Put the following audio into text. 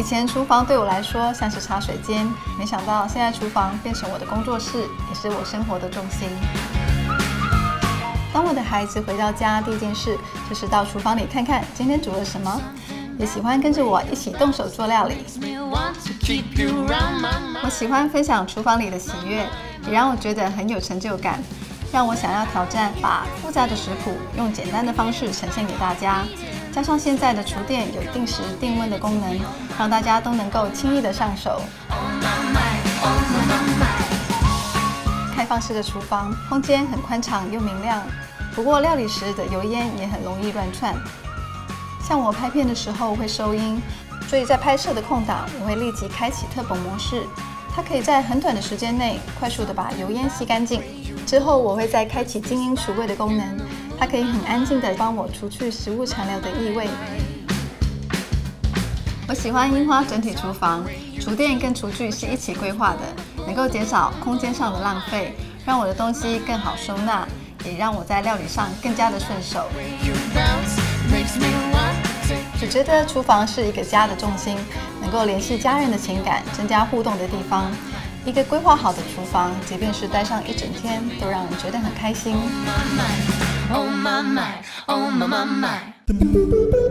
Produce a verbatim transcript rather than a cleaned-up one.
以前厨房对我来说像是茶水间，没想到现在厨房变成我的工作室，也是我生活的重心。当我的孩子回到家，第一件事就是到厨房里看看今天煮了什么，也喜欢跟着我一起动手做料理。我喜欢分享厨房里的喜悦，也让我觉得很有成就感，让我想要挑战把复杂的食谱用简单的方式呈现给大家。加上现在的厨电有定时定温的功能，让大家都能够轻易的上手。开放式的厨房，空间很宽敞又明亮，不过料理时的油烟也很容易乱窜。像我拍片的时候会收音，所以在拍摄的空档，我会立即开启特本模式，它可以在很短的时间内快速的把油烟吸干净。之后我会再开启静音除味的功能，它可以很安静的帮我除去食物残留的异味。我喜欢樱花整体厨房，厨电跟厨具是一起规划的，能够减少空间上的浪费，让我的东西更好收纳，也让我在料理上更加的顺手。我觉得厨房是一个家的重心，能够联系家人的情感，增加互动的地方。一个规划好的厨房，即便是待上一整天，都让人觉得很开心。Oh my my, oh my my, oh my my my.